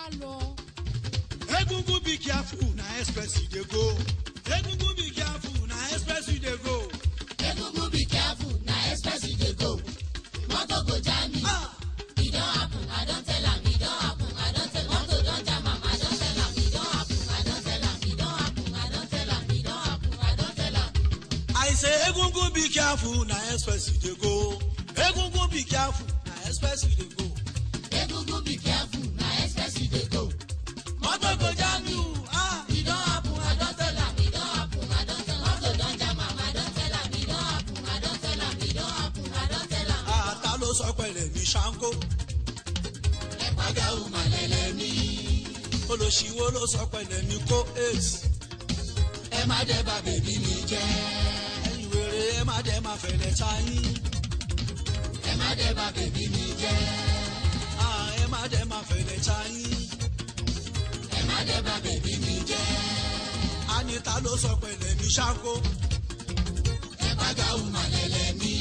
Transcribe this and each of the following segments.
Egungun be careful, na express you dey go. Egungun be careful, na express you dey go. Egungun be careful, na express you dey go. Motor go jam me. It don't happen, I don't tell am. It don't happen, I don't tell am. Motor don't jam am, I don't tell am. It don't happen, I don't tell am. It don't happen, I don't tell am. It don't happen, I don't tell am. I say Egungun be careful, na express you dey go. Egungun be careful, na express you dey go. Egungun be careful, na express you dey go. Motor go jam you. It don't happen, I don't tell am. It don't happen, I don't tell am. Motor don't jam am, I don't tell am. It don't happen, I don't tell am. It don't happen, I don't tell am. Ta ló sọ pẹ̀lẹ́ mi ṣáńkó? Ẹ̀pàgà òmà lẹ́lẹ́ mi. Olóṣìwò ló sọ pẹ̀lẹ́ mi kó ace. Ẹ má dẹ́ bà bèbí mi jẹ́. Ẹ̀yin wèrè ẹ má dẹ́ máa fẹ̀lẹ̀ ta yín. Ẹ má dẹ́ bà bèbí mi jẹ́. Ẹ má dẹ́ máa fẹ̀lẹ̀ ta yín. Ẹ má dẹ́ bà bèbí mi jẹ́. Anita ló sọ pẹ̀lẹ́ mi ṣáńkó. Ẹ̀pàgà òmà lẹ́lẹ́ mi.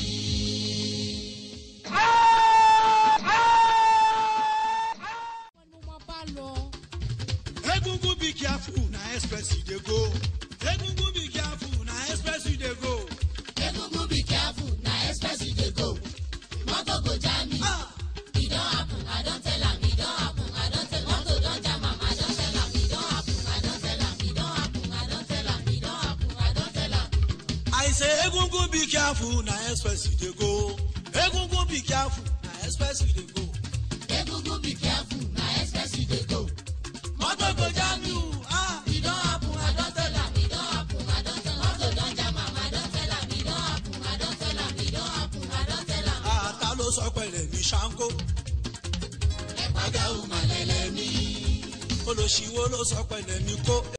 Egungun be careful, na express you dey go. Egungun be careful, na express you dey go. Egungun be careful, na express you dey go. Motor go jam me. It don't happen, I don't tell am. It don't happen, I don't tell am. Motor don't jam am, I don't tell am. It don't happen, I don't tell am. It don't happen, I don't tell am. It don't happen, I don't tell am. I say Egungun be careful, na express you dey go. Egungun be careful, na express you dey go. Egungun be careful, na express you dey go. Motor go jam you. It don't happen, I don't tell am. It don't happen, I don't tell am. Motor don't jam am, I don't tell am. It don't happen, I don't tell am. It don't happen, I don't tell am. Ta ló sọ pẹ̀lẹ́ mi ṣáńkó? Ẹ̀pàgà òmà lẹ́lẹ́ mi. Olóṣìwò ló sọ pẹ̀lẹ́ mi kó